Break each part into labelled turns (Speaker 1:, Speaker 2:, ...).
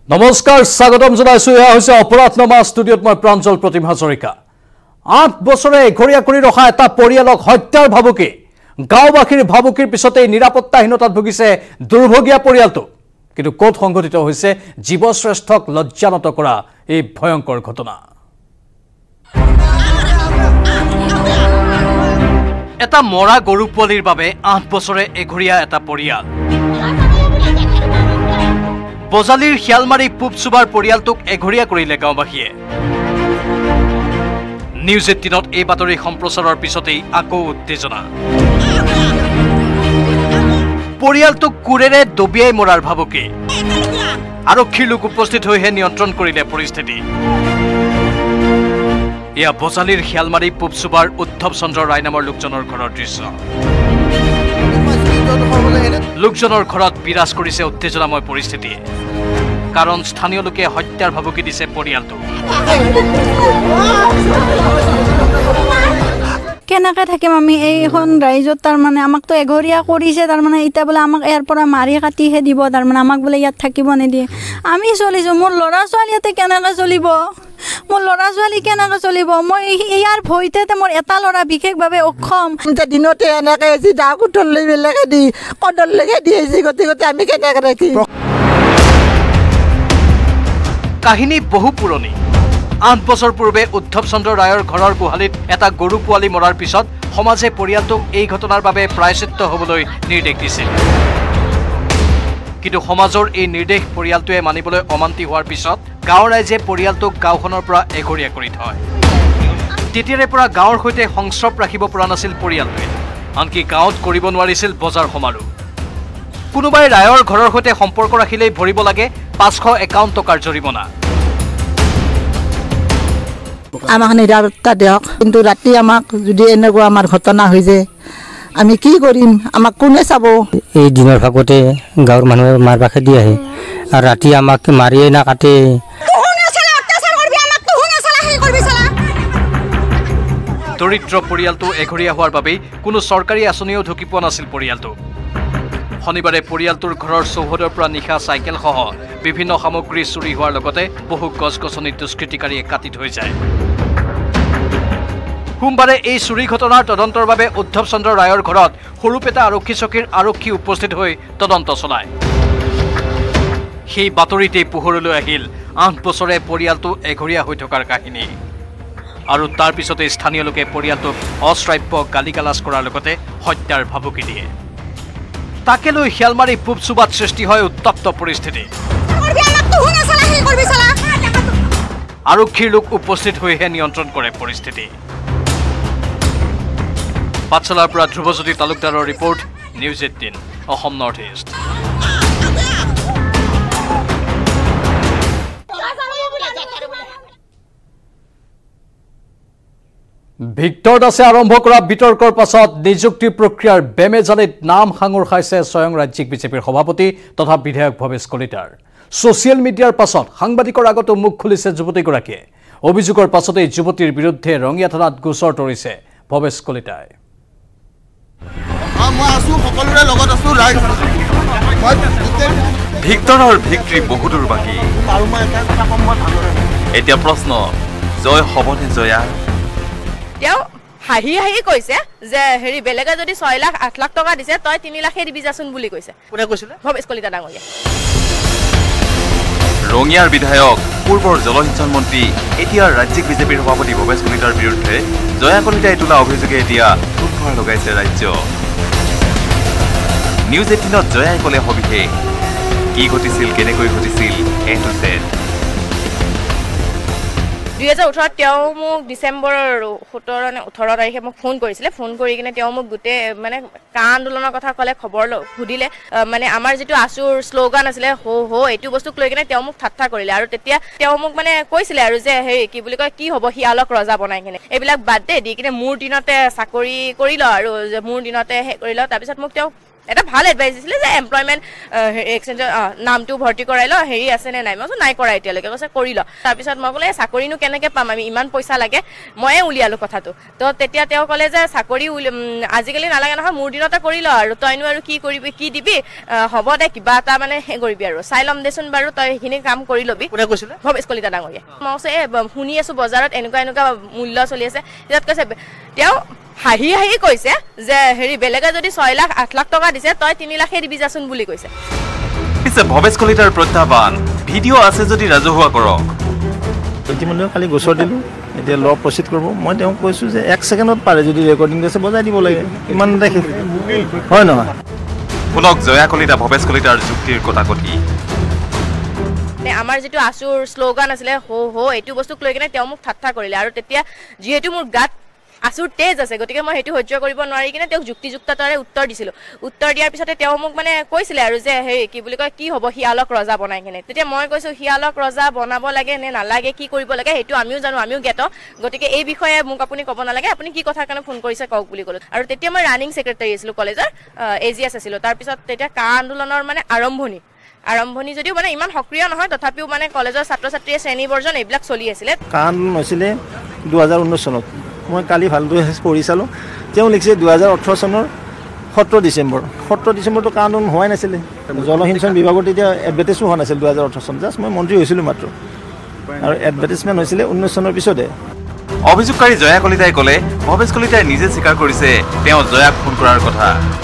Speaker 1: নমস্কাৰ স্বাগতম জনাইছো এয়া হৈছে অপৰাধনামা ষ্টুডিঅত মই প্ৰাঞ্জল প্ৰতিম হাজৰিকা ৮ বছৰে ঘৰিয়া কৰি ৰখা এটা পৰিয়ালক হত্যাৰ ভাবুকি গাঁওবাসীৰ ভাবুকিৰ পিছতে নিৰাপত্তাহীনতাত ভুগিছে দুৰ্ভগীয়া পৰিয়ালটো কিন্তু কোট সংঘটিত হৈছে জীৱশ্ৰেষ্ঠক লজ্জানত কৰা এই ভয়ংকৰ ঘটনা এটা মৰা গৰু পোৱালিৰ বাবে ৮ বছৰে এঘৰিয়া এটা পৰিয়াল বজালিৰ খিয়ালমাৰী পুবচুবাৰ পৰিয়ালটোক এঘৰিয়া কৰিলে গাঁওবাসীয়ে নিউজ 18ত এই বাতৰি সম্প্ৰচাৰৰ পিছতেই আকৌ উত্তেজনা পৰিয়ালটোক কুৰেৰে দবিয়াই মৰাৰ ভাবুকি আৰক্ষীৰ লোক উপস্থিত হৈহে নিয়ন্ত্ৰণ কৰিলে পৰিস্থিতি এয়া বজালিৰ খিয়ালমাৰী পুবচুবাৰ উদ্ধৱ চন্দ্ৰ ৰায় নামৰ লোকজনৰ ঘৰৰ দৃশ্য লোকজনৰ ঘৰত বিৰাজ কৰিছে উত্তেজনাময় পৰিস্থিতি কাৰণ স্থানীয় লোকে হত্যাৰ ভাবুকি দিছে পৰিয়ালটো
Speaker 2: কেনেকৈ থাকিম আমি এইখন ৰাইজত তাৰমানে আমাক তো এঘৰীয়া কৰিছে তাৰমানে এতিয়া বোলে আমাক ইয়াৰ পৰা মাৰি কাটিহে দিব তাৰমানে আমাক বোলে ইয়াত থাকিব নিদিয়ে আমি চলিছোঁ মোৰ ল'ৰা ছোৱালী ইয়াতে কেনেকৈ চলিব মোৰ ল'ৰা ছোৱালী কেনেকৈ চলিব মই ইয়াৰ ভয়তে মোৰ এটা ল'ৰা বিশেষভাৱে অক্ষম
Speaker 3: দিনতে এনেকৈ যি দা কুঠলৈ বেলেগে দি কদলৈকে দি আহিছে গতিকে আমি কেনেকৈ ৰাখিম
Speaker 1: কাহিনী বহু পুৰণি ৮ বছৰ পূৰ্বে উদ্ধৱ চন্দ্ৰ ৰায়ৰ ঘৰৰ গুৱাহাটীত এটা গৰু পোৱালি মৰাৰ পিছত সমাজে পৰিয়ালটোক এই ঘটনাৰ বাবে প্ৰায়শ্চিত্ত হ'বলৈ নিৰ্দেশ দিছিল কিন্তু সমাজৰ এই নিৰ্দেশ পৰিয়ালটোৱে মানিবলৈ অমান্তি হোৱাৰ পিছত গাঁৱৰ ৰাইজে পৰিয়ালটোক গাঁওখনৰ পৰা এঘৰীয়া কৰি থয় তেতিয়াৰে পৰা গাঁৱৰ সৈতে সংস্ৰৱ ৰাখিব পৰা নাছিল পৰিয়ালটোৱে আনকি গাঁৱত কৰিব নোৱাৰিছিল বজাৰ সমাৰোহ কোনোবাই ৰায়ৰ ঘৰৰ সৈতে সম্পৰ্ক ৰাখিলেই ভৰিব লাগে ৫৫১ টকাৰ জৰিমনা
Speaker 3: আমাক নিৰাপত্তা দিয়ক কিন্তু ৰাতি আমাক যদি এনেকুৱা আমাৰ ঘটনা হৈ যায় আমি কি কৰিম আমাক কোনে চাব
Speaker 4: এই দিনৰ ভাগতে গাঁৱৰ মানুহে মাৰ বাখে দি আহে আৰু ৰাতি আমাক মাৰিয়ে না কাটে
Speaker 1: দৰিদ্ৰ পৰিয়ালটো এঘৰীয়া হোৱাৰ বাবেই কোনো চৰকাৰী আঁচনিও ঢুকি পোৱা নাছিল পৰিয়ালটো শনিবাৰে পৰিয়ালটোৰ ঘৰৰ চৌহদৰ পৰা নিশা চাইকেলসহ বিভিন্ন সামগ্ৰী চুৰি হোৱাৰ লগতে বহু গছ-গছনি দুষ্কৃতিকাৰীয়ে কাটি থৈ যায় সোমবাৰে এই চুৰি ঘটনাৰ তদন্তৰ বাবে উদ্ধৱ চন্দ্ৰ ৰায়ৰ ঘৰত সৰুপেটা আৰক্ষী চকীৰ আৰক্ষী উপস্থিত হৈ তদন্ত চলায় সেই বাতৰিতেই পোহৰলৈ আহিল ৮ বছৰে পৰিয়ালটো এঘৰীয়া হৈ থকাৰ কাহিনী আৰু তাৰ পিছতে স্থানীয় লোকে পৰিয়ালটোক অশ্ৰাব্য গালিগালাজ কৰাৰ লগতে হত্যাৰ ভাবুকি দিয়ে তাকে লৈ খিয়ালমাৰী পুবচুবাত সৃষ্টি হয় উত্তপ্ত পৰিস্থিতি আৰক্ষীৰ লোক উপস্থিত হৈহে নিয়ন্ত্ৰণ কৰে পৰিস্থিতি পাঠশালাৰ পৰা ধ্ৰুৱজ্যোতি তালুকদাৰৰ report news 18 Assam north east Victor দাসে আৰম্ভ কৰা বিতৰ্কৰ পাছত নিযুক্তি প্ৰক্ৰিয়াৰ বেমেজালিত নাম সাঙুৰ খাইছে স্বয়ং ৰাজ্যিক বিজেপিৰ সভাপতি তথা বিধায়ক ভৱেশ কলিতাৰ ছ'চিয়েল মিডিয়াৰ পাছত সাংবাদিকৰ আগতো মুখ খুলিছে যুৱতীগৰাকীয়ে অভিযোগৰ পাছতেই যুৱতীৰ বিৰুদ্ধে ৰঙিয়া থানাত গোচৰ তৰিছে ভৱেশ কলিতাই
Speaker 5: ভিক্টৰৰ ভিক্টৰী বহুদূৰ বাকী এতিয়া প্ৰশ্ন জয় হ'বনে জয়া
Speaker 6: তেওঁ হাঁহি হাঁহি কৈছে যে হেৰি বেলেগে যদি 6 লাখ 8 লাখ টকা দিছে তই 3 লাখে দিবি যাচোন বুলি কৈছে
Speaker 1: কোনে কৈছিলে
Speaker 6: ভৱেশ কলিতা ডাঙৰীয়া
Speaker 5: ৰঙিয়াৰ বিধায়ক পূৰ্বৰ জলসিঞ্চন মন্ত্ৰী এতিয়া ৰাজ্যিক বিজেপিৰ সভাপতি ভৱেশ কলিতাৰ বিৰুদ্ধে জয়া কলিতাই তোলা অভিযোগে এতিয়া উৎসাহ লগাইছে ৰাজ্য নিউজ 18ত জয়াই ক'লে সবিশেষ কি ঘটিছিল কেনেকৈ ঘটিছিল এইটো চেট
Speaker 6: 2018 তেওঁ মোক ডিচেম্বৰৰ 17 নে 18 তাৰিখে মোক ফোন কৰিছিলে ফোন কৰি কিনে তেওঁ মোক গোটে মানে কা আন্দোলনৰ কথা ক'লে খবৰ সুধিলে মানে আমাৰ যেটো আছুৰ শ্লোগান আছিলে হো হো এইটো বস্তুক লৈ কিনে তেওঁ মোক ঠাট্টা কৰিলে আৰু তেতিয়া তেওঁ মোক মানে কৈছিলে আৰু যে হেৰি কি বুলি কয় কি হ'ব হিয়ালক ৰজা বনাই কিনে এইবিলাক বাদ দে দি কিনে মোৰ দিনতে চাকৰি কৰি ল আৰু মোৰ দিনতে কৰি ল তাৰ পিছত মোক তেওঁ এটা ভাল এডভাইস দিছিলে যে এমপ্লয়মেন্ট এক্সচেঞ্জ নামটো ভৰ্তি কৰাই ল হেৰি আছে নে নাই মই নাই কৰা এতিয়ালৈকে কৈছে কৰি ল তাৰ পিছত মই ক'লে চাকৰিনো কেনেকৈ পাম আমি ইমান পইচা লাগে ময়ে উলিয়ালো কথাটো তো তেতিয়া তেওঁ ক'লে যে চাকৰি আজিকালি নালাগে নহয় মোৰ একদিনতে কৰি ল আৰু তইনো আৰু কি কৰিবি কি দিবি হ'ব দে কিবা এটা মানে হে কৰিবি আৰু চাই ল'ম দেচোন বাৰু তই সেইখিনি কাম কৰি ল'বি
Speaker 1: কোনে কৈছিলে
Speaker 6: ভৱেশ কলিতা ডাঙৰীয়া মই কৈছে শুনি আছো বজাৰত এনেকুৱা মূল্য চলি আছে তেতিয়া কৈছে তেওঁ হাঁহি হাঁহি কৈছে যে হেৰি বেলেগে যদি 6 লাখ 8 লাখ টকা দিছে তই 3 লাখে দিবি যাচোন বুলি কৈছে
Speaker 5: পিছে ভৱেশ কলিতাৰ প্ৰত্যাহ্বান ভিডিঅ' আছে যদি ৰাজহুৱা কৰক
Speaker 7: ইতিমধ্যে খালি গোচৰ দিলোঁ এতিয়া ল প্ৰচিড কৰিব মই তেওঁক কৈছোঁ যে 1 ছেকেণ্ডত পাৰে যদি ৰেকৰ্ডিং দিছে বজাই দিব লাগে ইমান দেখি হয় নহয়
Speaker 5: শুনক জয়া কলিতা ভৱেশ কলিতাৰ যুক্তিৰ কথাকথি
Speaker 6: আমাৰ যেটো আসুৰ স্লোগান আছিল হো এটো বস্তুক লৈ কিনে তেওঁ মোক ঠাট্টা কৰিলে আৰু তেতিয়া যেহেতু মোৰ গাত আসুৰ তেজ আছে গতিকে মই হেতু সহ্য কৰিব নোৱাৰি কিনে তেওঁক যুক্তিযুক্ততাৰে উত্তৰ দিছিল উত্তৰ দিয়াৰ পিছতে তেওঁ মোক মানে কৈছিলে আৰু যে হেৰি কি বুলি কয় কি হ'ব হিয়ালক ৰজা বনাই কিনে তেতিয়া মই কৈছো হিয়ালক ৰজা বনাব লাগে নে নালাগে কি কৰিব লাগে হেতু আমিও জানো আমিও জ্ঞাত গতিকে এই বিষয়ে মোক আপুনি ক'ব নালাগে আপুনি কি কথা কাৰণে ফোন কৰিছে কওক বুলি ক'লো আৰু তেতিয়া মই ৰানিং সেক্ৰেটাৰী আছিলো কলেজৰ এজিএস আছিলো তাৰ পিছত তেতিয়া কা আন্দোলনৰ মানে আৰম্ভণি যদিও মানে ইমান সক্ৰিয় নহয় তথাপিও মানে কলেজৰ ছাত্ৰ ছাত্ৰীয়ে শ্ৰেণী বৰ্জন এইবিলাক চলি আছিল
Speaker 7: কান হৈছিলে 2019 চনত মই কালি ভালদৰে পঢ়ি চালোঁ তেওঁ লিখিছে 2018 চনৰ 17 ডিচেম্বৰটো কান হোৱাই নাছিলে জলসিঞ্চন বিভাগত এতিয়া এডভাৰটাইজো হোৱা নাছিল 2018 চন জাষ্ট মই মন্ত্ৰী হৈছিলোঁ মাত্ৰ আৰু এডভাৰটাইজমেণ্ট হৈছিলে 19 চনৰ পিছতে
Speaker 5: অভিযোগকাৰী জয়া কলিতাই ক'লে ভৱেশ কলিতাই নিজে স্বীকাৰ কৰিছে তেওঁ জয়াক ফোন কৰাৰ কথা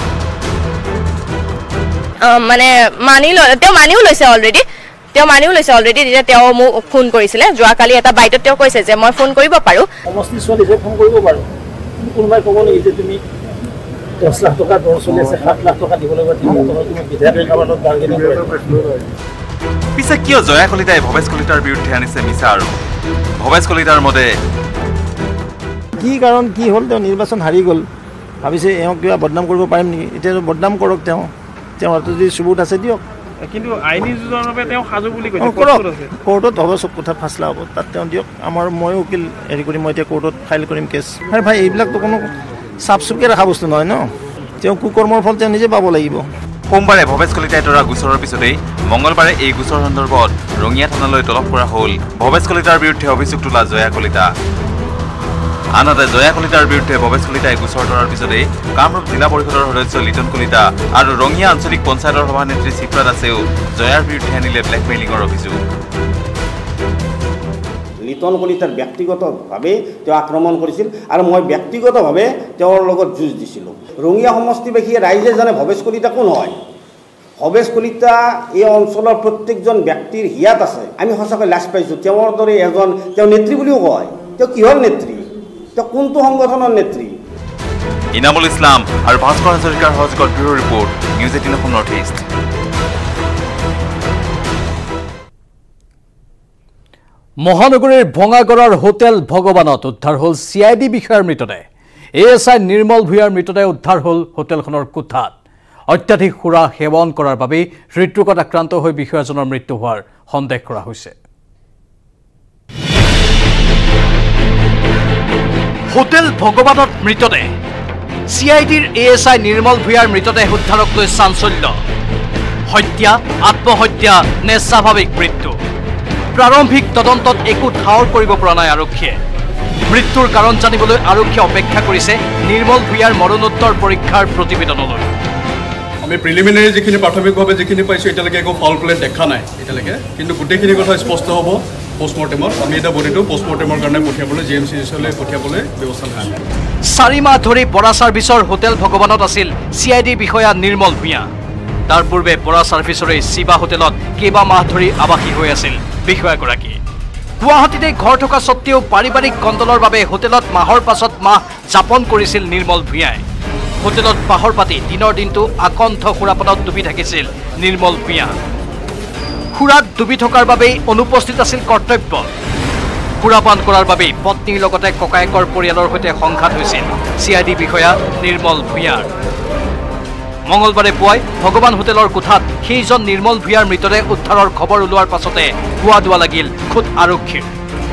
Speaker 6: মানে মানিও লৈছে অলৰেডি যেতিয়া তেওঁ মোক ফোন কৰিছিলে যোৱাকালি এটা বাইটত তেওঁ কৈছে যে মই ফোন কৰিব পাৰো
Speaker 7: সমষ্টি ছোৱালীয়ে ফোন কৰিব পাৰো কোনোবাই ক'ব নেকি যে তুমি 10 লাখ টকা দৰ চলি আছে 7 লাখ টকা দিব লাগিব 3 লাখ টকা তুমি বিধায়কৰ কাবালত বাৰ্গেনিং কৰিবা
Speaker 5: পিছে কিয় জয়া কলিতাই ভৱেশ কলিতাৰ বিৰুদ্ধে আনিছে মিছা আৰু ভৱেশ কলিতাৰ মতে
Speaker 7: কি কাৰণ কি হ'ল তেওঁ নিৰ্বাচন হাৰি গ'ল ভাবিছে এওঁক কিবা বদনাম কৰিব পাৰিম নেকি এতিয়া বদনাম কৰক তেওঁ যদি চুবুত আছে দিয়ক
Speaker 8: কিন্তু আইনী যুঁজৰ বাবে তেওঁ সাজু বুলি কৈছে
Speaker 7: কোৰ্টত হ'ব চব কথা ফাছলা হ'ব তাত তেওঁ দিয়ক মই উকিল হেৰি কৰি মই এতিয়া কোৰ্টত ফাইল কৰিম কেছ আৰে ভাই এইবিলাকতো কোনো চাফ চুপকৈ ৰখা বস্তু নহয় ন তেওঁ কুকৰ্মৰ ফল তেওঁ নিজে পাব লাগিব
Speaker 5: সোমবাৰে ভৱেশ কলিতাই তৰা গোচৰৰ পিছতেই মঙলবাৰে এই গোচৰ সন্দৰ্ভত ৰঙিয়া থানালৈ তলব কৰা হ'ল ভৱেশ কলিতাৰ বিৰুদ্ধে অভিযোগ তোলা জয়া কলিতা আনহাতে জয়া কলিতাৰ বিৰুদ্ধে ভৱেশ কলিতাই গোচৰ তৰাৰ পিছতেই কামৰূপ জিলা পৰিষদৰ সদস্য লিটন কলিতা আৰু ৰঙিয়া আঞ্চলিক পঞ্চায়তৰ সভানেত্ৰী চিপ্ৰা দাসেও জয়াৰ বিৰুদ্ধে আনিলে ব্লেকমেইলিঙৰ অভিযোগ
Speaker 9: লিটন কলিতাৰ ব্যক্তিগতভাৱে তেওঁ আক্ৰমণ কৰিছিল আৰু মই ব্যক্তিগতভাৱে তেওঁৰ লগত যুঁজ দিছিলোঁ ৰঙিয়া সমষ্টিবাসীয়ে ৰাইজে জানে ভৱেশ কলিতা কোন হয় ভৱেশ কলিতা এই অঞ্চলৰ প্ৰত্যেকজন ব্যক্তিৰ হিয়াত আছে আমি সঁচাকৈ লাজ পাইছোঁ তেওঁৰ দৰে এজন তেওঁ নেত্ৰী বুলিও কয় তেওঁ কিহৰ নেত্ৰী তেওঁ কোনটো সংগঠনৰ নেত্ৰী
Speaker 5: ইনামুল ইছলাম আৰু ভাস্কৰ হাজৰিকাৰ সহযোগত bureau report news 18 Assam north east
Speaker 1: মহানগৰীৰ ভঙাগড়ৰ হোটেল ভগৱানত উদ্ধাৰ হ'ল চিআইডি বিষয়াৰ মৃতদেহ এএছআই নিৰ্মল ভূঞাৰ মৃতদেহ উদ্ধাৰ হ'ল হোটেলখনৰ কোঠাত অত্যাধিক সুৰা সেৱন কৰাৰ বাবে হৃদৰোগত আক্ৰান্ত হৈ বিষয়াজনৰ মৃত্যু হোৱাৰ সন্দেহ কৰা হৈছে হোটেল ভগৱানত মৃতদেহ চিআইডিৰ এএছআই নিৰ্মল ভূঞাৰ মৃতদেহ উদ্ধাৰক লৈ চাঞ্চল্য হত্যা আত্মহত্যা নে স্বাভাৱিক মৃত্যু প্ৰাৰম্ভিক তদন্তত একো ঠাৱৰ কৰিব পৰা নাই আৰক্ষীয়ে মৃত্যুৰ কাৰণ জানিবলৈ আৰক্ষীয়ে অপেক্ষা কৰিছে নিৰ্মল ভূঞাৰ মৰণোত্তৰ পৰীক্ষাৰ প্ৰতিবেদনলৈ
Speaker 8: আমি প্ৰিলিমিনাৰী যিখিনি প্ৰাথমিকভাৱে যিখিনি পাইছোঁ এতিয়ালৈকে একো ফল প্লেট দেখা নাই এতিয়ালৈকে কিন্তু গোটেইখিনি কথা স্পষ্ট হ'ব পোষ্টমৰ্টেমত আমি এটা বডিটো পোষ্টমৰ্টেমৰ কাৰণে পঠিয়াবলৈ জিএমচিলৈ পঠিয়াবলৈ ব্যৱস্থা লৈছোঁ
Speaker 1: 4 মাহ ধৰি বৰা ছাৰ্ভিচৰ হোটেল ভগৱানত আছিল চিআইডি বিষয়া নিৰ্মল ভূঞা তাৰ পূৰ্বে বৰা ছাৰ্ভিচৰে শিৱা হোটেলত কেইবা মাহ ধৰি আৱাসী হৈ আছিল বিষয়াগৰাকী গুৱাহাটীতে ঘৰ থকা সত্ত্বেও পাৰিবাৰিক কণ্ডলৰ বাবে হোটেলত মাহৰ পাছত মাহ যাপন কৰিছিল নিৰ্মল ভূঞাই হোটেলত বাহৰ পাতি দিনৰ দিনটো আকণ্ঠ সুৰাপানত ডুবি থাকিছিল নিৰ্মল ভূঞা সুৰাত ডুবি থকাৰ বাবেই অনুপস্থিত আছিল কৰ্তব্য সুৰাপান কৰাৰ বাবেই পত্নীৰ লগতে ককায়েকৰ পৰিয়ালৰ সৈতে সংঘাত হৈছিল চিআইডি বিষয়া নিৰ্মল ভূঞাৰ মঙলবাৰে পুৱাই ভগৱান হোটেলৰ কোঠাত সেইজন নিৰ্মল ভূঞাৰ মৃতদেহ উদ্ধাৰৰ খবৰ ওলোৱাৰ পাছতে হোৱা দোৱা লাগিল খুদ আৰক্ষীৰ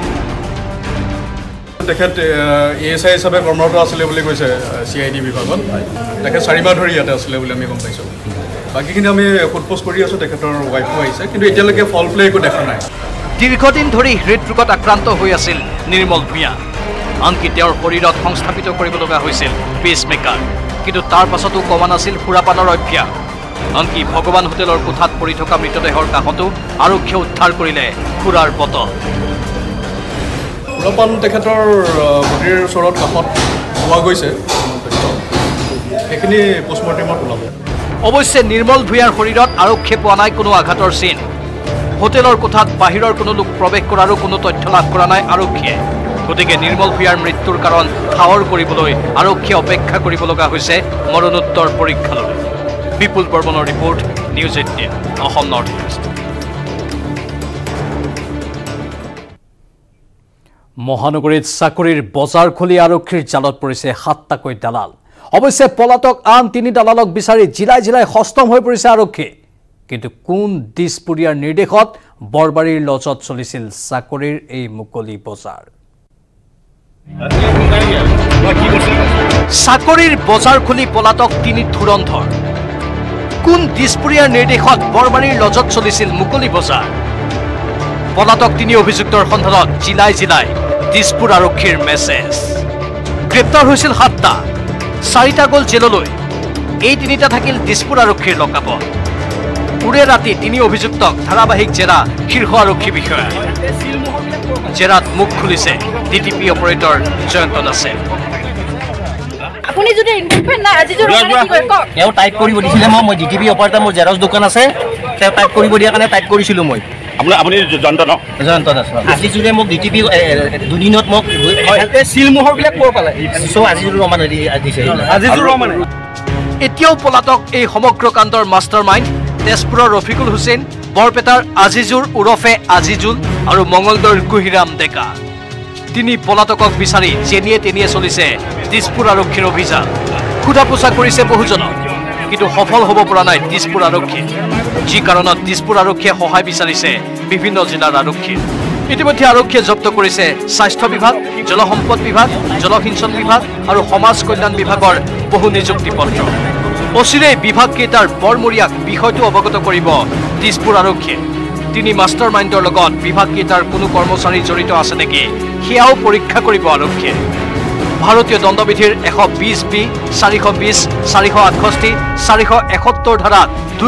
Speaker 8: তেখেত এএছআই হিচাপে কৰ্মৰত আছিলে বুলি কৈছে চিআইডি বিভাগত তেখেত 4 মাহ ধৰি ইয়াতে আছিলে বুলি আমি গম পাইছোঁ বাকীখিনি আমি সোধপোছ কৰি আছোঁ তেখেতৰ ৱাইফো আহিছে কিন্তু এতিয়ালৈকে ফল প্লে একো দেখা নাই
Speaker 1: দীৰ্ঘদিন ধৰি হৃদৰোগত আক্ৰান্ত হৈ আছিল নিৰ্মল ভূঞা আনকি তেওঁৰ শৰীৰত সংস্থাপিত কৰিব লগা হৈছিল পেচমেকাৰ কিন্তু তাৰ পাছতো কমা নাছিল সুৰাপানৰ অভ্যাস আনকি ভগৱান হোটেলৰ কোঠাত পৰি থকা মৃতদেহৰ কাষতো আৰক্ষীয়ে উদ্ধাৰ কৰিলে খুৰাৰ বটল
Speaker 8: সুৰাপান তেখেতৰ বডিৰ ওচৰত কাষত পোৱা গৈছে সেইখিনি পোষ্টমৰ্টেমত ওলাব
Speaker 1: অৱশ্যে নিৰ্মল ভূঞাৰ শৰীৰত আৰক্ষীয়ে পোৱা নাই কোনো আঘাতৰ চিন হোটেলৰ কোঠাত বাহিৰৰ কোনো লোক প্ৰৱেশ কৰাৰো কোনো তথ্য লাভ কৰা নাই আৰক্ষীয়ে গতিকে নিৰ্মল ভূঞাৰ মৃত্যুৰ কাৰণ ঠাৱৰ কৰিবলৈ আৰক্ষীয়ে অপেক্ষা কৰিব লগা হৈছে মৰণোত্তৰ পৰীক্ষালৈ বিপুল বৰ্মনৰ report news 18 Assam north east মহানগৰীত চাকৰিৰ বজাৰ খুলি আৰক্ষীৰ জালত পৰিছে 7টাকৈ দালাল অৱশ্যে পলাতক আন 3 দালালক বিচাৰি জিলাই জিলাই হস্তম হৈ পৰিছে আৰক্ষী কিন্তু কোন দিছপুৰীয়াৰ নিৰ্দেশত বৰবাৰীৰ লজত চলিছিল চাকৰিৰ এই মুকলি বজাৰ চাকৰিৰ বজাৰ খুলি পলাতক 3 ধুৰন্ধৰ কোন দিছপুৰীয়াৰ নিৰ্দেশত বৰবাৰীৰ লজত চলিছিল মুকলি বজাৰ পলাতক 3 অভিযুক্তৰ সন্ধানত জিলাই জিলাই দিছপুৰ আৰক্ষীৰ মেছেজ গ্ৰেপ্তাৰ হৈছিল 7টা 4টা গ'ল জেললৈ এই 3টা থাকিল দিছপুৰ আৰক্ষীৰ লকাপত উৰে ৰাতি 3 অভিযুক্তক ধাৰাবাহিক জেৰা শীৰ্ষ আৰক্ষী বিষয়া জেৰাত মুখ খুলিছে ডিটিপি অপাৰেটৰ জয়ন্ত দাসে
Speaker 10: আপুনি যদি ইনভলভমেন্ট না আজি জোৰ কি কয় ক এও টাইপ কৰিব দিছিলে মই ডিটিপি অপাৰেটৰ মোৰ জেৰক্স দোকান আছে তে টাইপ কৰিব দিয়া কাৰণে টাইপ কৰিছিলো মই আপুনি জয়ন্ত দাস আজি জুৰে মোক ডিটিপি দুদিনত মোক সিল মোহৰ বিলাক কৰ পালে সো আজি জুৰ ৰমান দিছে আজি জুৰ ৰমান
Speaker 1: এতিয়াও পলাতক এই সমগ্ৰ কাণ্ডৰ মাষ্টাৰমাইণ্ড তেজপুৰৰ ৰফিকুল হুছেইন বৰপেটাৰ আজিজুৰ উৰফে আজিজুল আৰু মঙ্গলদৈৰ কুহিৰাম ডেকা 3 পলাতকক বিচাৰি যেনিয়ে তেনিয়ে চলিছে দিছপুৰ আৰক্ষীৰ অভিযান খুদা পোছা কৰিছে বহুজনক কিন্তু সফল হ'ব পৰা নাই দিছপুৰ আৰক্ষী যি কাৰণত দিছপুৰ আৰক্ষীয়ে সহায় বিচাৰিছে বিভিন্ন জিলাৰ আৰক্ষী ইতিমধ্যে আৰক্ষীয়ে জব্দ কৰিছে স্বাস্থ্য বিভাগ জলসম্পদ বিভাগ জলসিঞ্চন বিভাগ আৰু সমাজ কল্যাণ বিভাগৰ বহু নিযুক্তি পত্ৰ অচিৰে বিভাগ কেইটাৰ বৰমৰিয়াক বিষয়টো অৱগত কৰিব দিছপুৰ আৰক্ষীয়ে 3 মাষ্টাৰমাইণ্ডৰ লগত বিভাগ কেইটাৰ কোনো কৰ্মচাৰী জড়িত আছে নেকি সেয়াও পৰীক্ষা কৰিব আৰক্ষীয়ে ভাৰতীয় দণ্ডবিধিৰ 120B 420 468 471 ধাৰাত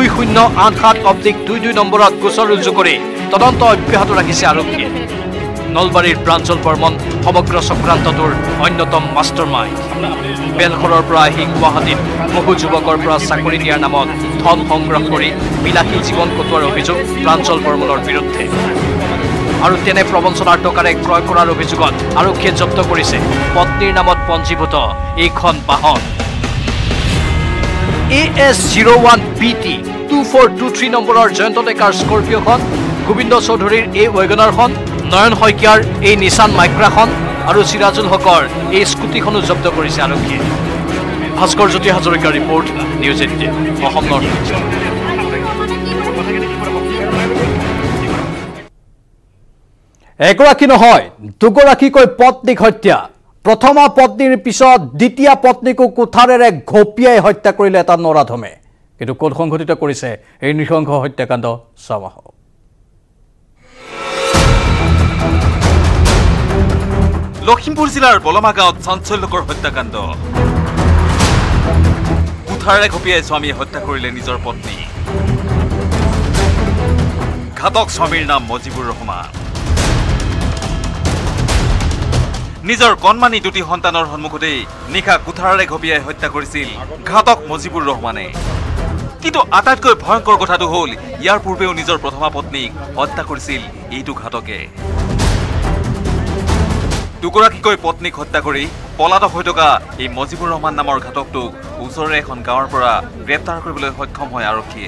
Speaker 1: 2087/22 নম্বৰত গোচৰ ৰুজু কৰি তদন্ত অব্যাহত ৰাখিছে আৰক্ষীয়ে নলবাৰীৰ প্ৰাঞ্জল বৰ্মন সমগ্ৰ চক্ৰান্তটোৰ অন্যতম মাষ্টাৰমাইণ্ড বেলঘৰৰ পৰা আহি গুৱাহাটীত বহু যুৱকৰ পৰা চাকৰি দিয়াৰ নামত ধন সংগ্ৰহ কৰি বিলাসী জীৱন কটোৱাৰ অভিযোগ প্ৰাঞ্জল বৰ্মনৰ বিৰুদ্ধে আৰু তেনে প্ৰবঞ্চনাৰ টকাৰে ক্ৰয় কৰাৰ অভিযোগত আৰক্ষীয়ে জব্দ কৰিছে পত্নীৰ নামত পঞ্জীভূত এইখন বাহন AS01BT 2423 নম্বৰৰ জয়ন্ত ডেকাৰ স্কৰপিঅ'খন গোবিন্দ চৌধুৰীৰ এই ৱেগনাৰখন নয়ন শইকীয়াৰ এই নিছান মাইক্ৰাখন আৰু চিৰাজুল হকৰ এই স্কুটিখনো জব্দ কৰিছে আৰক্ষীয়ে ভাস্কৰ জ্যোতি হাজৰিকাৰ report news 18 Assam north east এগৰাকী নহয় দুগৰাকীকৈ পত্নীক হত্যা প্ৰথমা পত্নীৰ পিছত দ্বিতীয় পত্নীকো কোঠাৰেৰে ঘপিয়াই হত্যা কৰিলে এটা নৰাধমে কিন্তু কোন সংঘটিত কৰিছে এই নৃশংস হত্যাকাণ্ড চাওঁহ
Speaker 5: লখিমপুৰ জিলাৰ বলমা গাঁৱত চাঞ্চল্যকৰ হত্যাকাণ্ড কোঠাৰেৰে ঘপিয়াই স্বামীয়ে হত্যা কৰিলে নিজৰ পত্নী ঘাতক স্বামীৰ নাম মজিবুৰ ৰহমান নিজৰ কণমানি 2টি সন্তানৰ সন্মুখতেই নিশা কোঠাৰেৰে ঘপিয়াই হত্যা কৰিছিল ঘাতক মজিবুৰ ৰহমানে কিন্তু আটাইতকৈ ভয়ংকৰ কথাটো হ'ল ইয়াৰ পূৰ্বেও নিজৰ প্ৰথমা পত্নীক হত্যা কৰিছিল এইটো ঘাতকে দুগৰাকীকৈ পত্নীক হত্যা কৰি পলাতক হৈ থকা এই মজিবুৰ ৰহমান নামৰ ঘাতকটোক ওচৰৰে এখন গাঁৱৰ পৰা গ্ৰেপ্তাৰ কৰিবলৈ সক্ষম হয় আৰক্ষীয়ে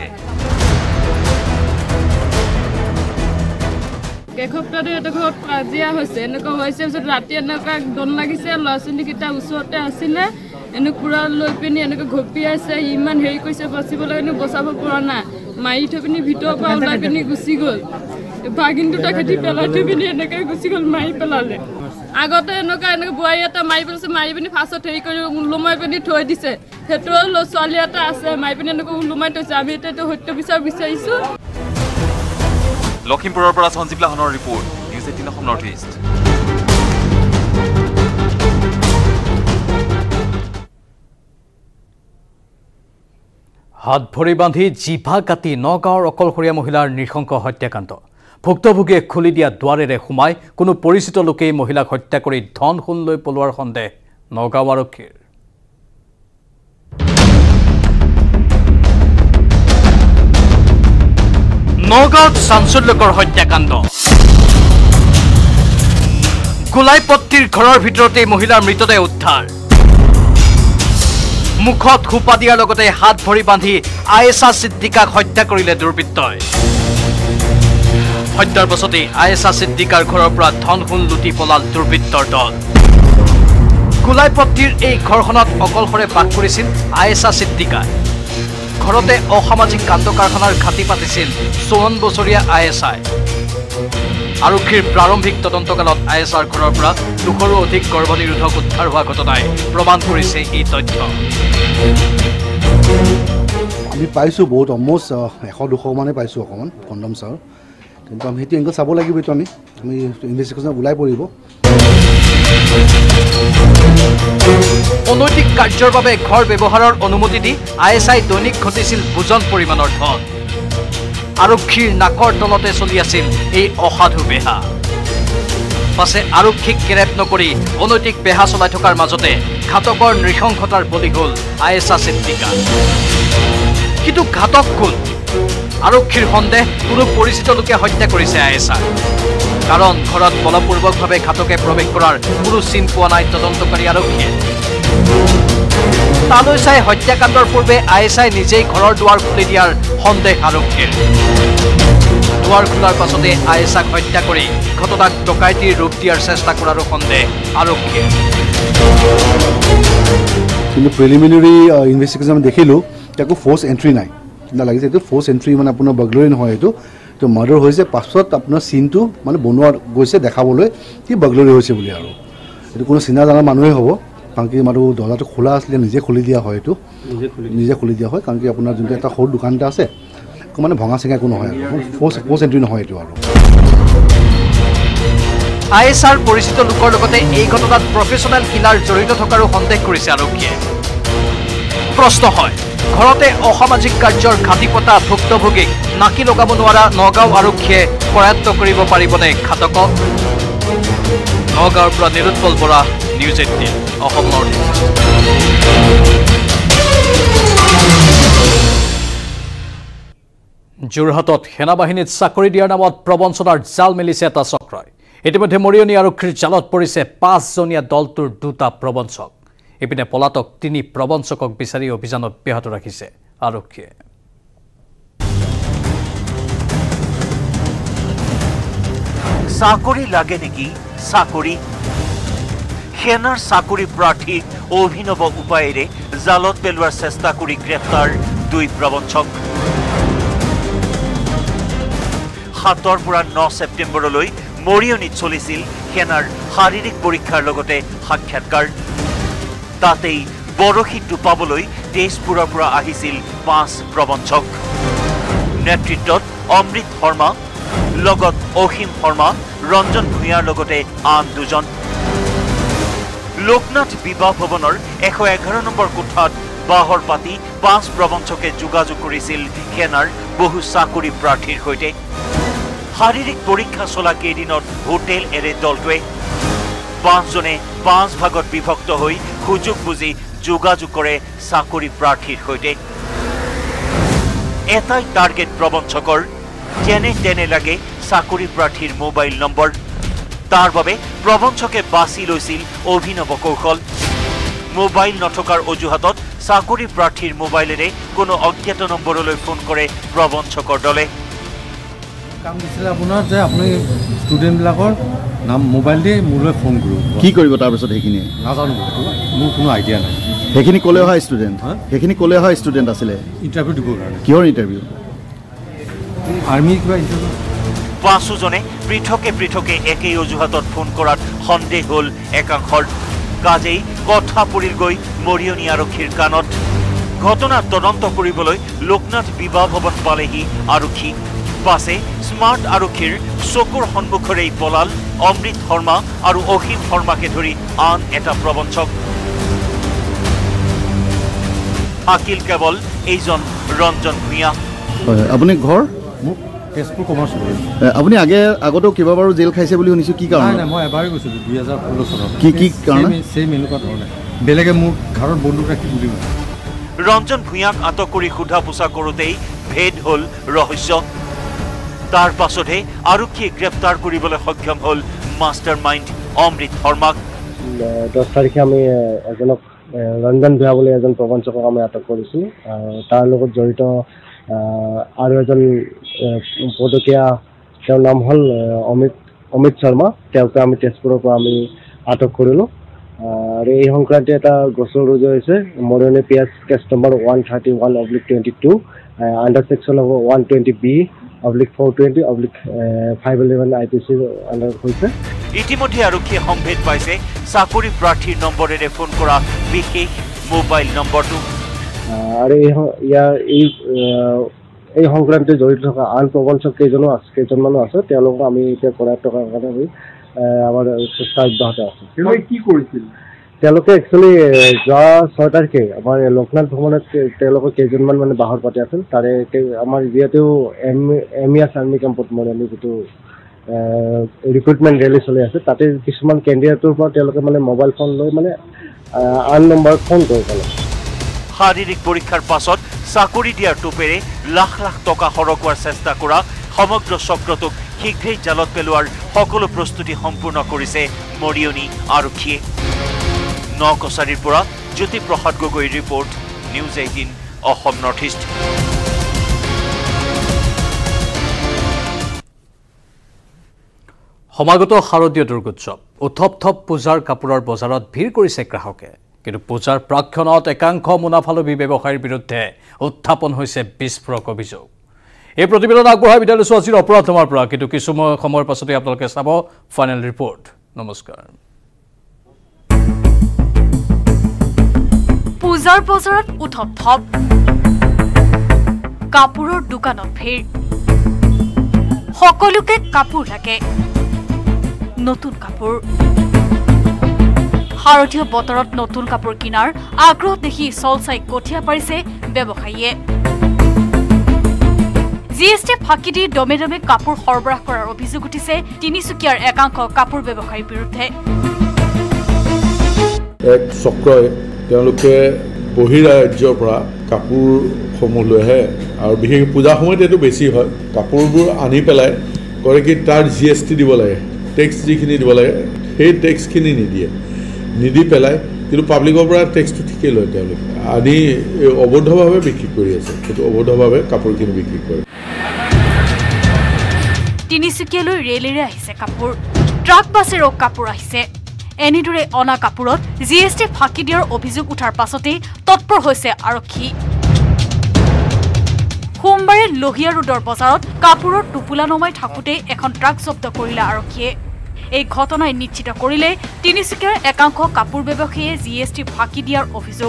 Speaker 11: এসপ্তাহতে এটা ঘৰত কাজিয়া হৈছে এনেকুৱা হৈছে পিছত ৰাতি এনেকুৱা দন লাগিছে ল'ৰা ছোৱালীকেইটা ওচৰতে আছিলে এনেকুৱা লৈ পিনি এনেকৈ ঘপিয়াইছে ইমান হেৰি কৰিছে বাচিব লাগে বচাব পৰা নাই মাৰি থৈ পিনি ভিতৰৰ পৰা ওলাই পিনি গুচি গ'ল ভাগিন দুটা খেতি পেলাই থৈ পিনি এনেকৈ গুচি গ'ল মাৰি পেলালে আগতে এনেকুৱা বোৱাৰী এটা মাৰি পেলাইছে মাৰি পিনি ফাৰ্ষ্টত হেৰি কৰি ওলোমাই পিনি থৈ দিছে সেইটো ছোৱালী এটা আছে মাৰি পিনি এনেকৈ ওলোমাই থৈছে আমি এতিয়া সত্য বিচাৰ বিচাৰিছোঁ
Speaker 5: লখিমপুৰৰ পৰা সঞ্জীৱ লাহনৰ report news 18 Assam north east
Speaker 1: হাত ভৰি বান্ধি জিভা কাটি নগাঁৱৰ অকলশৰীয়া মহিলাৰ নৃশংস হত্যাকাণ্ড ভুক্তভোগীয়ে খুলি দিয়া দুৱাৰেৰে সোমাই কোনো পৰিচিত লোকেই মহিলাক হত্যা কৰি ধন সোণ লৈ পলোৱাৰ সন্দেহ নগাঁও আৰক্ষীৰ নগাঁৱত চাঞ্চল্যকৰ হত্যাকাণ্ড গোলাইপট্টিৰ ঘৰৰ ভিতৰতে মহিলাৰ মৃতদেহ উদ্ধাৰ মুখত খোপা দিয়াৰ লগতে হাত ভৰি বান্ধি আয়েশা সিদ্দিকাক হত্যা কৰিলে দুৰ্বৃত্তই হত্যাৰ পাছতে আয়েশা সিদ্দিকাৰ ঘৰৰ পৰা ধন সোণ লুটি পলাল দুৰ্বৃত্তৰ দল গোলাইপট্টিৰ এই ঘৰখনত অকলশৰে বাস কৰিছিল আয়েশা সিদ্দিকা ঘৰতে অসামাজিক কাণ্ড কাৰখানাৰ ঘাটি পাতিছিল 54 বছৰীয়া আয়েশাই আৰক্ষীৰ প্ৰাৰম্ভিক তদন্তকালত আয়েশাৰ ঘৰৰ পৰা 200ৰো অধিক গৰ্ভনিৰোধক উদ্ধাৰ হোৱা ঘটনাই প্ৰমাণ কৰিছে এই তথ্য
Speaker 12: আমি পাইছোঁ বহুত অলমষ্ট 100-200 মানে পাইছোঁ অকণমান কণ্ডম চাৰ কিন্তু আমি সেইটো এংগল চাব লাগিব এইটো আমি ইনভেষ্টিগেশ্যন ওলাই পৰিব
Speaker 1: অনৈতিক কাৰ্যৰ বাবে ঘৰ ব্যৱহাৰৰ অনুমতি দি আয়েশাই দৈনিক ঘটিছিল বুজন পৰিমাণৰ ধন আৰক্ষীৰ নাকৰ তলতে চলি আছিল এই অসাধু বেহা পাছে আৰক্ষীক গ্ৰেপ্ত নকৰি অনৈতিক বেহা চলাই থকাৰ মাজতে ঘাতকৰ নৃশংসতাৰ বলি হ'ল আয়েশা সিদ্দিকা কিন্তু ঘাতক কোন আৰক্ষীৰ সন্দেহ কোনো পৰিচিত লোকে হত্যা কৰিছে আয়েশা কাৰণ ঘৰত বলপূৰ্বকভাৱে ঘাতকে প্ৰৱেশ কৰাৰ কোনো চিন পোৱা নাই তদন্তকাৰী আৰক্ষীয়ে তালৈ চাই হত্যাকাণ্ডৰ পূৰ্বে আয়েশাই নিজেই ঘৰৰ দুৱাৰ খুলি দিয়াৰ সন্দেহ আৰক্ষীৰ দুৱাৰ খোলাৰ পাছতে আয়েশাক হত্যা কৰি ঘটনাক ডকাইতিৰ ৰূপ দিয়াৰ চেষ্টা কৰাৰো সন্দেহ আৰক্ষীৰ
Speaker 12: কিন্তু প্ৰিলিমিনাৰী ইনভেষ্টিগেশ্যন দেখিলোঁ একো ফ'ৰ্চ এণ্ট্ৰি নাই কিন্তু লাগিছে এইটো ফ'ৰ্চ এণ্ট্ৰি মানে আপোনাৰ বাগলৰি নহয় এইটো তো মাৰ্ডাৰ হৈছে পাছত আপোনাৰ চিনটো মানে বনোৱা গৈছে দেখাবলৈ কি বাগলৰি হৈছে বুলি আৰু এইটো কোনো চিনা জানা মানুহেই হ'ব কাৰণ কি মানুহ দৰ্জাটো খোলা আছিলে নিজে খুলি দিয়া হয় এইটো নিজে খুলি দিয়া হয় কাৰণ কি আপোনাৰ যোনটো এটা সৰু দোকান এটা আছে মানে ভঙা চিঙা একো নহয় আৰু ফ'ৰ্চ এণ্ট্ৰি নহয় এইটো আৰু
Speaker 1: আয়েশাৰ পৰিচিত লোকৰ লগতে এই ঘটনাত প্ৰফেচনেল কিলাৰ জড়িত থকাৰো সন্দেহ কৰিছে আৰক্ষীয়ে প্ৰশ্ন হয় ঘৰতে অসামাজিক কাৰ্যৰ ঘাটি পতা ভুক্তভোগীক নাকি লগাব নোৱাৰা নগাঁও আৰক্ষীয়ে কৰায়ত্ব কৰিব পাৰিবনে ঘাতকক নগাঁৱৰ পৰা Nirutpal Bora news 18 Assam north east যোৰহাটত সেনাবাহিনীত চাকৰি দিয়াৰ নামত প্ৰবঞ্চনাৰ জাল মেলিছে এটা চক্ৰই ইতিমধ্যে মৰিয়নি আৰক্ষীৰ জালত পৰিছে 5জনীয়া দলটোৰ 2টা প্ৰবঞ্চক ইপিনে পলাতক 3 প্ৰবঞ্চকক বিচাৰি অভিযান অব্যাহত ৰাখিছে আৰক্ষীয়ে
Speaker 13: চাকৰি লাগে নেকি চাকৰি সেনাৰ চাকৰি প্ৰাৰ্থী অভিনৱ উপায়েৰে জালত পেলোৱাৰ চেষ্টা কৰি গ্ৰেপ্তাৰ 2 প্ৰবঞ্চক 7 পৰা 9 ছেপ্টেম্বৰলৈ মৰিয়নিত চলিছিল সেনাৰ শাৰীৰিক পৰীক্ষাৰ লগতে সাক্ষাৎকাৰ তাতেই বৰশী টোপাবলৈ তেজপুৰৰ পৰা আহিছিল 5 প্ৰবঞ্চক নেতৃত্বত অমৃত শৰ্মা লগত অসীম শৰ্মা ৰঞ্জন ভূঞাৰ লগতে আন 2জন লোকনাথ বিবাহ ভৱনৰ 111 নম্বৰ কোঠাত বাহৰ পাতি 5 প্ৰবঞ্চকে যোগাযোগ কৰিছিল সেনাৰ বহু চাকৰি প্ৰাৰ্থীৰ সৈতে শাৰীৰিক পৰীক্ষা চলা কেইদিনত হোটেল এৰে দলটোৱে 5জনে 5 ভাগত বিভক্ত হৈ সুযোগ বুজি যোগাযোগ কৰে চাকৰি প্ৰাৰ্থীৰ সৈতে এটাই টাৰ্গেট প্ৰবঞ্চকৰ যেনে তেনে লাগে চাকৰি প্ৰাৰ্থীৰ মোবাইল নম্বৰ তাৰ বাবে প্ৰবঞ্চকে বাছি লৈছিল অভিনৱ কৌশল মোবাইল নথকাৰ অজুহাতত চাকৰি প্ৰাৰ্থীৰ মোবাইলেৰে কোনো অজ্ঞাত নম্বৰলৈ ফোন কৰে প্ৰবঞ্চকৰ দলে
Speaker 14: কাম দিছিলে আপোনাৰ যে আপুনি ষ্টুডেণ্টবিলাকৰ নাম মোবাইল দি মোলৈ ফোন কৰিব
Speaker 12: কি কৰিব তাৰপিছত সেইখিনি
Speaker 14: নাজানো মোৰ কোনো আইডিয়া নাই
Speaker 12: সেইখিনি ক'লে অহা ষ্টুডেণ্ট সেইখিনি ক'লে অহা ষ্টুডেণ্ট আছিলে
Speaker 14: ইণ্টাৰভিউ দিবৰ কাৰণে
Speaker 12: কিহৰ ইণ্টাৰভিউ
Speaker 14: আৰ্মি কিবা ইণ্টাৰভিউ
Speaker 13: 5জনে পৃথকে পৃথকে একেই অজুহাতত ফোন কৰাত সন্দেহ হ'ল একাংশৰ কাজেই কথা পৰিল গৈ মৰিয়নি আৰক্ষীৰ কাণত ঘটনা তদন্ত কৰিবলৈ লোকনাথ বিবাহ ভৱন পালেহি আৰক্ষী পাছে স্মাৰ্ট আৰক্ষীৰ চকুৰ সন্মুখৰেই পলাল অমৃত শৰ্মা আৰু অসীম শৰ্মাকে ধৰি আন এটা প্ৰবঞ্চক থাকিল কেৱল এইজন ৰঞ্জন ভূঞা।
Speaker 15: আপুনি ঘৰ
Speaker 14: তেজপুৰ কমাৰ্চ
Speaker 15: আপুনি আগতেও কেইবাবাৰো জেল খাইছে বুলি শুনিছোঁ কি কাৰণ
Speaker 14: নাই মই এবাৰেই গৈছিলোঁ 2016 চনত
Speaker 15: কি কাৰণে
Speaker 14: চেম এনেকুৱা ধৰণে বেলেগে মোৰ ঘৰত বন্দুক ৰাখি গুলি মাৰে
Speaker 13: ৰঞ্জন ভূঞাক আটক কৰি সোধা পোছা কৰোঁতেই ভেদ হ'ল ৰহস্য তাৰ পাছতহে আৰক্ষীয়ে গ্ৰেপ্তাৰ কৰিবলৈ সক্ষম হ'ল মাষ্টাৰ মাইণ্ড অমৃত শৰ্মাক
Speaker 16: 10 তাৰিখে আমি এজনক ৰঞ্জন ভূঞা বুলি এজন প্ৰবঞ্চকক আমি আটক কৰিছোঁ তাৰ লগত জড়িত আৰু এজন পদকীয়া তেওঁৰ নাম হ'ল অমিত শৰ্মা তেওঁকে আমি তেজপুৰৰ পৰা আমি আটক কৰিলোঁ আৰু এই সংক্ৰান্তি এটা গোচৰ ৰুজু হৈছে Moriani PS case number 131/22 under section হ'ব 120B/420/511 IPC আণ্ডাৰ হৈছে
Speaker 13: ইতিমধ্যে আৰক্ষীয়ে সম্ভেদ পাইছে চাকৰি প্ৰাৰ্থীৰ নম্বৰেৰে ফোন কৰা বিশেষ মোবাইল নম্বৰটো
Speaker 16: আৰু এই সংক্ৰান্তি জড়িত থকা আন প্ৰবঞ্চক কেইজনমানো আছে তেওঁলোকক আমি এতিয়া কৰায়ত্ব কৰাৰ কাৰণে আমি আমাৰ চেষ্টা অব্যাহত আছে
Speaker 15: কি কৰিছিল
Speaker 16: তেওঁলোকে একচুৱেলি যোৱা 6 তাৰিখে আমাৰ লোকনাথ ভ্ৰমণত তেওঁলোকৰ কেইজনমান মানে বাহৰ পাতি আছিল তাৰে আমাৰ যিহেতু এমিয়াছ আৰ্মি কেম্পত মানে আমি যিটো ৰিক্ৰুটমেণ্ট ৰেলী চলি আছে তাতে কিছুমান কেণ্ডিডেটৰ পৰা তেওঁলোকে মানে মোবাইল ফোন লৈ মানে আন নম্বৰত ফোন কৰি পালে
Speaker 13: শাৰীৰিক পৰীক্ষাৰ পাছত চাকৰি দিয়াৰ টোপেৰে লাখ লাখ টকা সৰকোৱাৰ চেষ্টা কৰা সমগ্ৰ চক্ৰটোক শীঘ্ৰেই জালত পেলোৱাৰ সকলো প্ৰস্তুতি সম্পূৰ্ণ কৰিছে মৰিয়নি আৰক্ষীয়ে নকছাৰীৰ পৰা জ্যোতিপ্ৰসাদ গগৈৰ report news 18 Assam north east
Speaker 1: সমাগত শাৰদীয় দুৰ্গোৎসৱ উথপ পূজাৰ কাপোৰৰ বজাৰত ভিৰ কৰিছে গ্ৰাহকে কিন্তু পূজাৰ প্ৰাক্ষণত একাংশ মুনাফালোভী ব্যৱসায়ীৰ বিৰুদ্ধে উত্থাপন হৈছে বিস্ফোৰক অভিযোগ এই প্ৰতিবেদন আগবঢ়াই বিদায় লৈছোঁ আজিৰ অপৰাধনামাৰ পৰা কিন্তু কিছু সময়ৰ পাছতে আপোনালোকে চাব ফাইনেল ৰিপৰ্ট নমস্কাৰ
Speaker 17: পূজাৰ বজাৰত উথপ কাপোৰৰ দোকানত ভিৰ সকলোকে কাপোৰ লাগে নতুন কাপোৰ শাৰদীয় বতৰত নতুন কাপোৰ কিনাৰ আগ্ৰহ দেখি চলচাই কঠিয়া পাৰিছে ব্যৱসায়ীয়ে জিএসটি ফাঁকি দি দমে দমে কাপোৰ সৰবৰাহ কৰাৰ অভিযোগ উঠিছে তিনিচুকীয়াৰ একাংশ কাপোৰ ব্যৱসায়ীৰ বিৰুদ্ধে
Speaker 18: এক চক্ৰই তেওঁলোকে বহিৰাজ্যৰ পৰা কাপোৰসমূহ লৈ আহে আৰু বিশেষকৈ পূজাৰ সময়ত এইটো বেছি হয় কাপোৰবোৰ আনি পেলাই কৰে কি তাৰ জিএসটি দিব লাগে টেক্স যিখিনি দিব লাগে সেই টেক্সখিনি নিদি পেলাই কিন্তু পাব্লিকৰ পৰা টেক্সটো ঠিকেই লয় তেওঁলোকে আনি অবৈধভাৱে বিক্ৰী কৰি আছে কিন্তু অবৈধভাৱে কাপোৰখিনি বিক্ৰী কৰে
Speaker 17: তিনিচুকীয়ালৈ ৰেলেৰে আহিছে কাপোৰ ট্ৰাক বাছেৰেও কাপোৰ আহিছে এনেদৰে অনা কাপোৰত জিএসটি ফাঁকি দিয়াৰ অভিযোগ উঠাৰ পাছতেই তৎপৰ হৈছে আৰক্ষী সোমবাৰে লোহিয়া ৰোডৰ বজাৰত কাপোৰৰ টোপোলা নমাই থাকোঁতে এখন ট্ৰাক জব্দ কৰিলে আৰক্ষীয়ে এই ঘটনাই নিশ্চিত কৰিলে তিনিচুকীয়াৰ একাংশ কাপোৰ ব্যৱসায়ীয়ে জিএসটি ফাঁকি দিয়াৰ অভিযোগ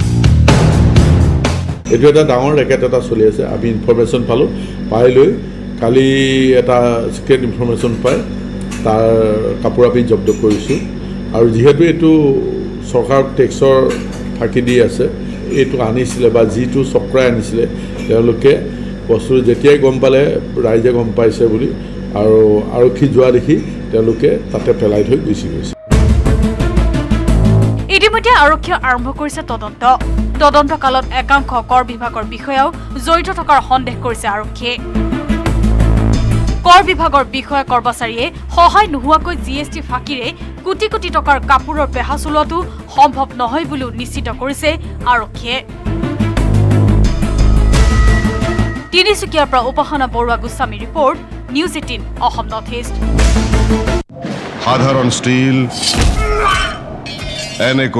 Speaker 18: এইটো এটা ডাঙৰ ৰেকেট এটা চলি আছে আমি ইনফৰমেশ্যন পালোঁ পাই লৈ কালি এটা চিক্ৰেট ইনফৰমেশ্যন পাই তাৰ কাপোৰ আমি জব্দ কৰিছোঁ আৰু যিহেতু এইটো চৰকাৰক টেক্সৰ ফাঁকি দি আছে এইটো আনিছিলে বা যিটো চক্ৰাই আনিছিলে তেওঁলোকে বস্তুটো যেতিয়াই গম পালে ৰাইজে গম পাইছে বুলি আৰু আৰক্ষী যোৱা দেখি তেওঁলোকে তাতে পেলাই থৈ গুচি গৈছে
Speaker 17: ইতিমধ্যে আৰক্ষীয়ে আৰম্ভ কৰিছে তদন্ত কালত একাংশ কৰ বিভাগৰ বিষয়াও জড়িত থকাৰ সন্দেহ কৰিছে আৰক্ষীয়ে কৰ বিভাগৰ বিষয়া কৰ্মচাৰীয়ে সহায় নোহোৱাকৈ জিএসটি ফাঁকিৰে কোটি কোটি টকাৰ কাপোৰৰ বেহা চলোৱাটো সম্ভৱ নহয় বুলিও নিশ্চিত কৰিছে আৰক্ষীয়ে তিনিচুকীয়াৰ পৰা Upasana Baruah Goswami report news 18 Assam north east
Speaker 19: সাধাৰণ ষ্টীল এনে